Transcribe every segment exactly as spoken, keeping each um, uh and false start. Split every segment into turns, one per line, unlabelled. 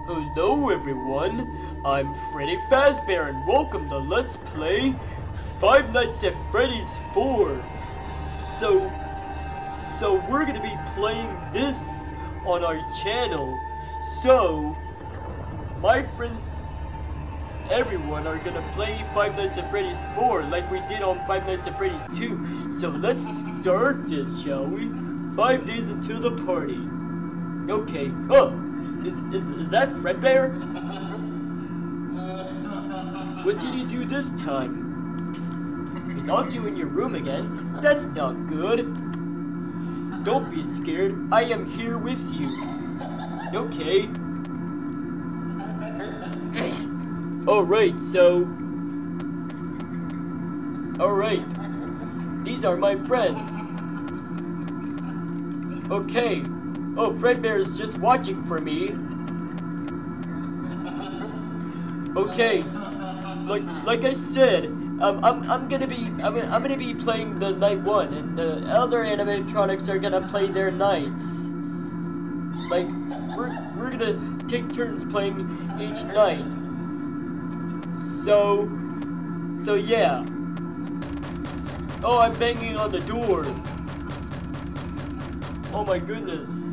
Hello everyone, I'm Freddy Fazbear and welcome to Let's Play Five Nights at Freddy's four. So, so we're gonna be playing this on our channel. So, my friends, everyone are gonna play Five Nights at Freddy's four like we did on Five Nights at Freddy's two. So let's start this, shall we? Five days until the party. Okay. Oh. Is, is, is that Fredbear? What did he do this time? He locked you in your room again? That's not good. Don't be scared. I am here with you. Okay. Alright, so... Alright. These are my friends. Okay. Oh, Fredbear is just watching for me. Okay, like like I said, um, I'm I'm gonna be I'm I'm gonna be playing the night one, and the other animatronics are gonna play their nights. Like we're we're gonna take turns playing each night. So so yeah. Oh, I'm banging on the door. Oh my goodness.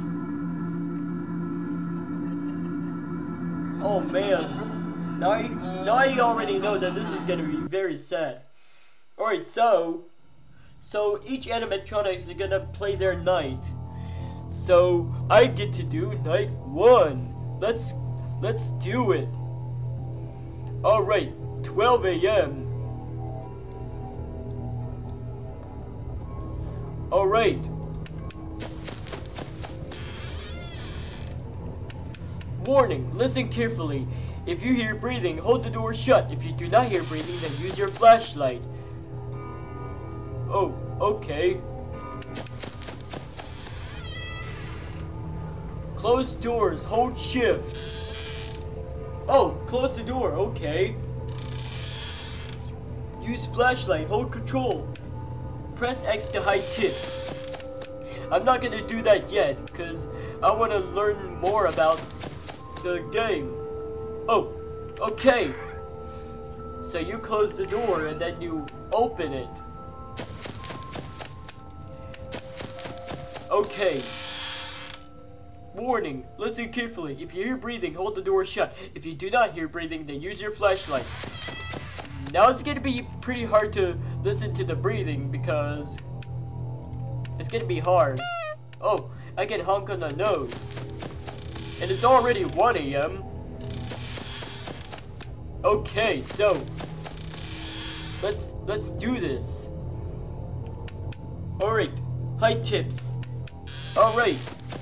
Oh man, now I, now I already know that this is gonna be very sad. Alright, so, so each animatronics are gonna play their night. So, I get to do night one. Let's, let's do it. Alright, twelve A M Alright. Warning, listen carefully. If you hear breathing, hold the door shut. If you do not hear breathing, then use your flashlight. Oh, okay. Close doors, hold shift. Oh, close the door, okay. Use flashlight, hold control. Press X to hide tips. I'm not gonna do that yet, because I want to learn more about the game. Oh, okay. So you close the door and then you open it. Okay. Warning, listen carefully. If you hear breathing, hold the door shut. If you do not hear breathing, then use your flashlight. Now it's gonna be pretty hard to listen to the breathing because it's gonna be hard. Oh, I can honk on the nose. And it's already one A M Okay, so let's let's do this. Alright, high tips. Alright.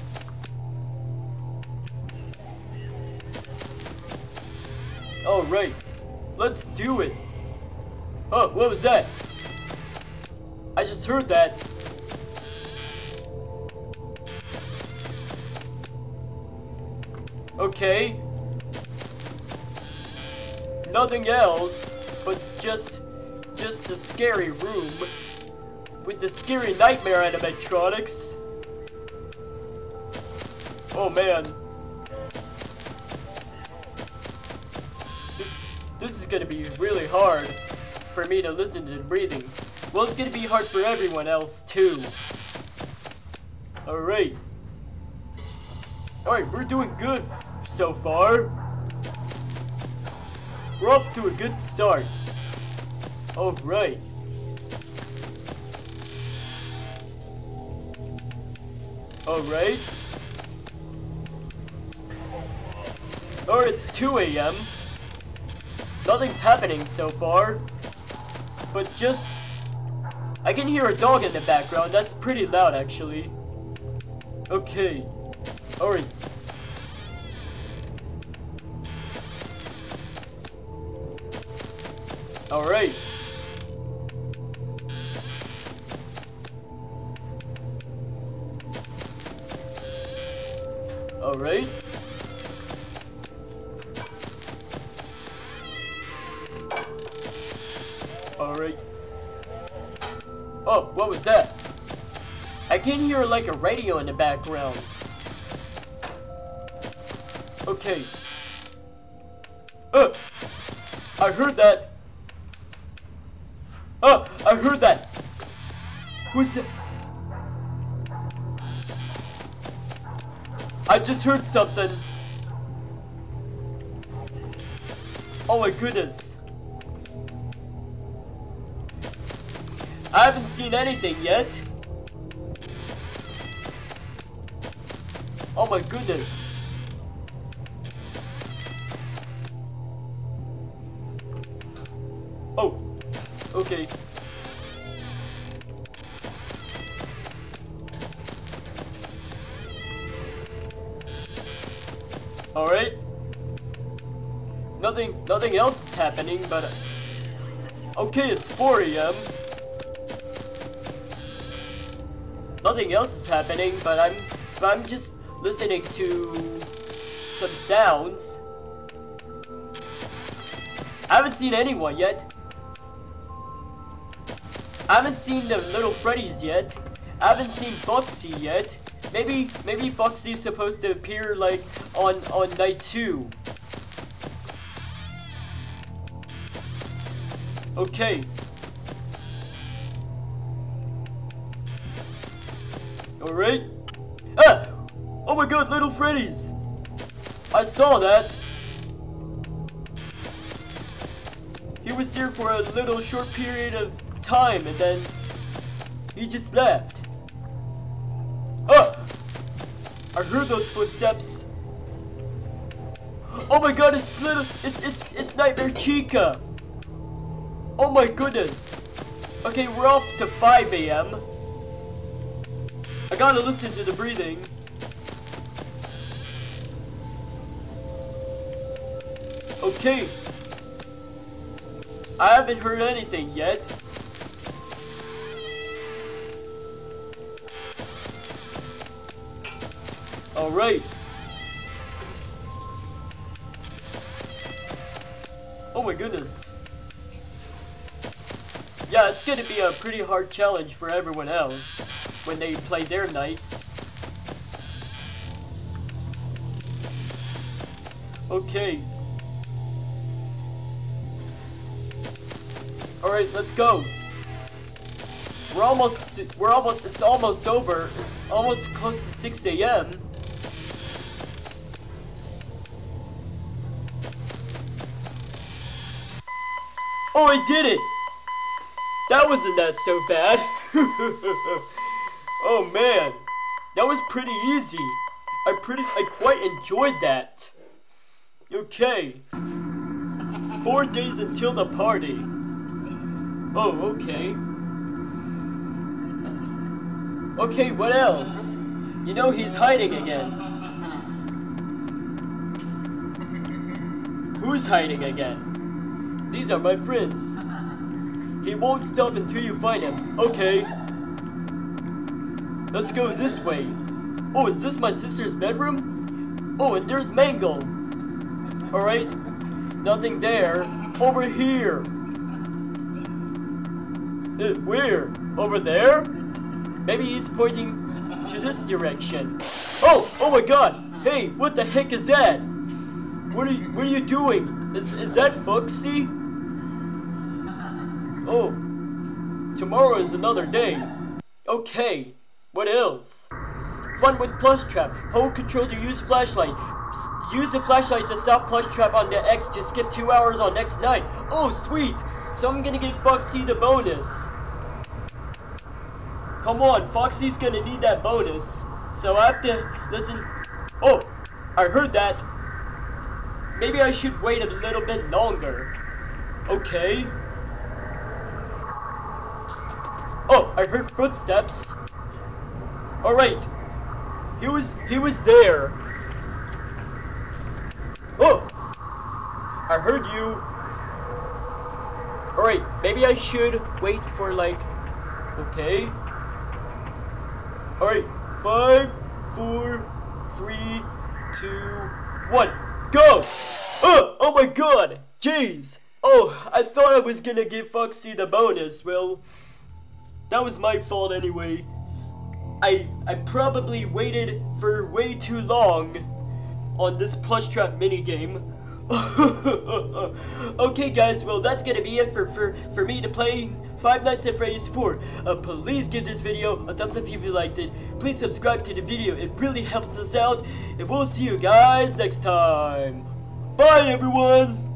Alright, let's do it. Oh, what was that? I just heard that. Okay. Nothing else, but just, just a scary room with the scary nightmare animatronics. Oh man. This, this is gonna be really hard for me to listen to the breathing. Well, it's gonna be hard for everyone else too. Alright. Alright, we're doing good so far. We're off to a good start. Alright. Alright. Or it's two A M Nothing's happening so far. But just... I can hear a dog in the background. That's pretty loud actually. Okay. Alright. Alright. Alright. Alright. Oh, what was that? I can hear like a radio in the background. Okay, Uh, I heard that. Oh, I heard that. Who's it? I just heard something. Oh my goodness. I haven't seen anything yet. Oh my goodness. Oh, okay. All right. Nothing, nothing else is happening, but okay, it's four A M Nothing else is happening, but I'm, but I'm just listening to some sounds. I haven't seen anyone yet. I haven't seen the little Freddy's yet. I haven't seen Foxy yet. Maybe, maybe Foxy's supposed to appear like on on night two. Okay. All right. Ah! Oh my God, little Freddy's! I saw that. He was here for a little short period of time, and then he just left. Ah! I heard those footsteps. Oh my God, it's little, it's it's it's Nightmare Chica. Oh my goodness. Okay, we're off to five A M I gotta listen to the breathing. Okay. I haven't heard anything yet. All right. Oh my goodness. Yeah, it's gonna be a pretty hard challenge for everyone else when they play their nights. Okay. Alright, let's go. We're almost, we're almost, it's almost over. It's almost close to six A M Oh, I did it! That wasn't that so bad. Oh man, that was pretty easy. I pretty, I quite enjoyed that. Okay. Four days until the party. Oh, okay. Okay, what else? You know he's hiding again. Who's hiding again? These are my friends. He won't stop until you find him. Okay. Let's go this way. Oh, is this my sister's bedroom? Oh, and there's Mangle. Alright. Nothing there. Over here. Uh, where? Over there? Maybe he's pointing to this direction. Oh! Oh my God! Hey, what the heck is that? What are you, what are you doing? Is, is that Foxy? Oh. Tomorrow is another day. Okay. What else? Fun with Plush Trap. Hold control to use flashlight. S use the flashlight to stop Plush Trap on the X to skip two hours on next night. Oh, sweet! So I'm gonna get Foxy the bonus. Come on, Foxy's gonna need that bonus. So I have to listen. Oh, I heard that. Maybe I should wait a little bit longer. Okay. Oh, I heard footsteps. All right. He was he was there. Oh, I heard you. All right, maybe I should wait for like. Okay. All right, five, four, three, two, one, go! Oh, oh my God! Jeez! Oh, I thought I was gonna give Foxy the bonus. Well, that was my fault anyway. I I probably waited for way too long on this Plush Trap minigame. Okay guys, well that's gonna be it for, for, for me to play Five Nights at Freddy's four. Uh, please give this video a thumbs up if you liked it. Please subscribe to the video, it really helps us out. And we'll see you guys next time. Bye everyone!